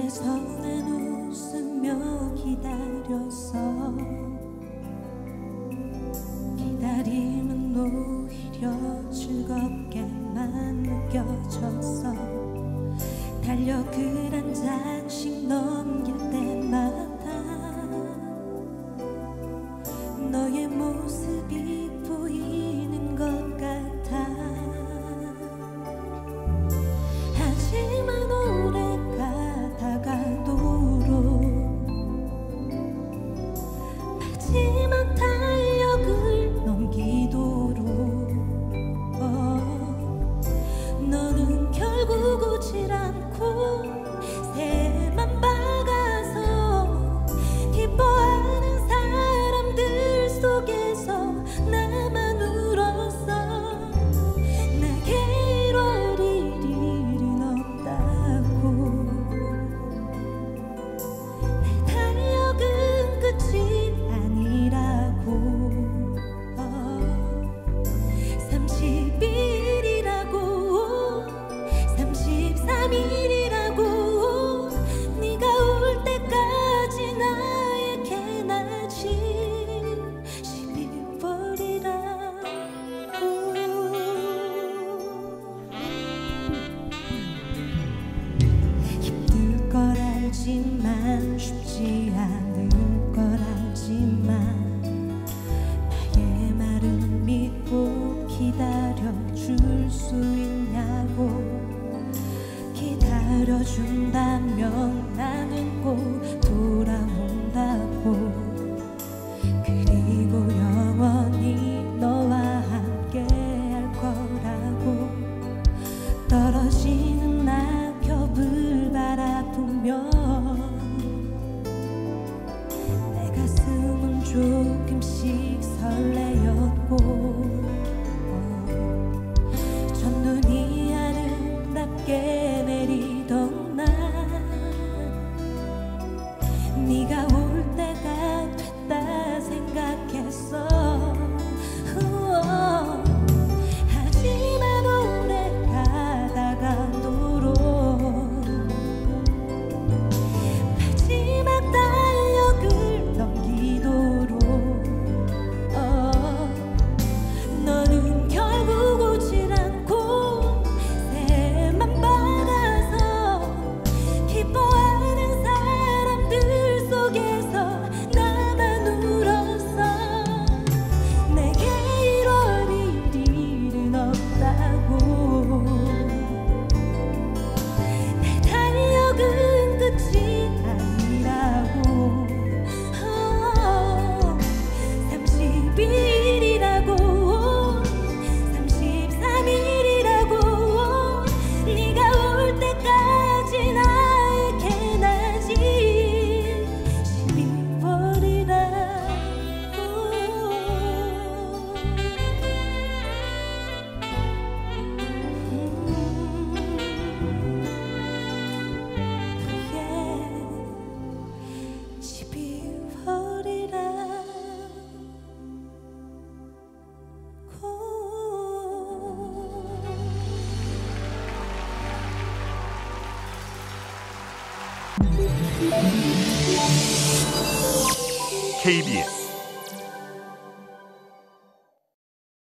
그래서 난 웃으며 기다렸어. 기다림은 오히려 즐겁게만 느껴졌어. 달려 글 한 장씩 넘길 때마다 너의 모습이 보이는 것 같아. 하지만 오래 가다가도록 마지막 달력을 넘기도록 너는 결국 오질 않고 새만 박아서 기뻐하는 사람들 속에서 나만 울었어. 내게 1월 1일은 없다고. 내 달력은 끝이 아니라고. 30일이라고 33일이라고 네가 올 때까지 나에게 나지 12월이라고. 힘들 걸 알지만 쉽지 않을 걸 알지만 나의 말을 믿고 기다려줄 수 있냐고. 기다려준다면 나는 꼭 돌아온다고. 그리고 영원히 너와 함께 할 거라고. 떨어지는 낙엽을 바라보며 내 가슴은 조금씩 설레었고 첫눈이 아름답게 내리던 날 네가 올 때가 됐다 생각했어. 하지만 오래 가다가도록 마지막 달력을 넘기도록 너는 결국 오질 않고 새만 박아서 기뻐하는 사람들 속에서 나만 울었어. 내게 1월 1일은 없다고. 내 달력은 끝이 아니라고. 30일이라고 33일이라고 네가 올 때까지 나에게 나지 12월이라고. KBS